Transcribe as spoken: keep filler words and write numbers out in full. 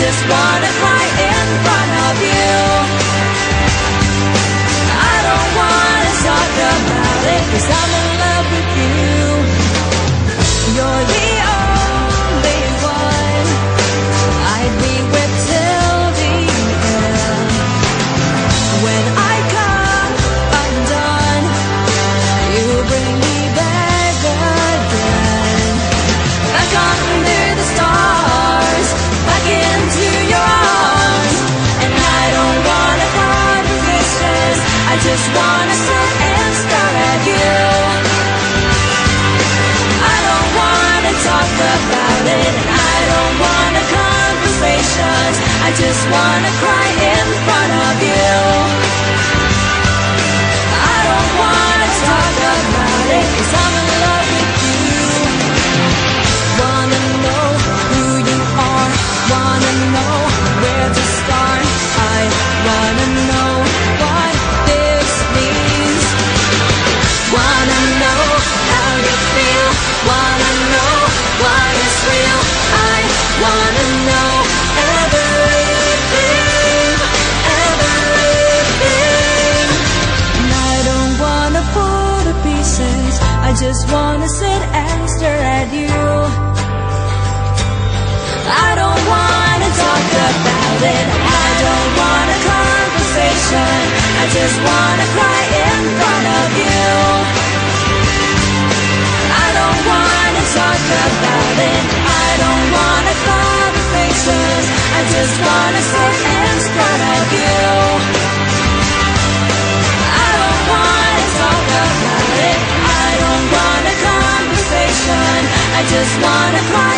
just wanna cry in front of you. I don't wanna talk about it, 'cause I'm in love with you. You're the only one I'd be with till the end. When I come undone, you bring me back again. Back under the stars, back into your arms. And I don't wanna conversations, I just wanna sit and stare at you. I don't wanna talk about it, I don't wanna conversations, I just wanna cry in front of you. I don't wanna talk about it, 'cause I'm in love with you. Wanna know who you are, wanna know where to start. I wanna know what this means. Wanna know how you feel, wanna know what is real. I wanna know everything, everything. And I don't wanna pull to pieces, I just wanna sit and stare at you. I don't wanna talk about it, I don't want a conversation, I just wanna cry in front of you. I don't wanna talk about it, I don't want a conversation, I just wanna sit in front of you. I don't wanna talk about it, I don't want a conversation, I just wanna cry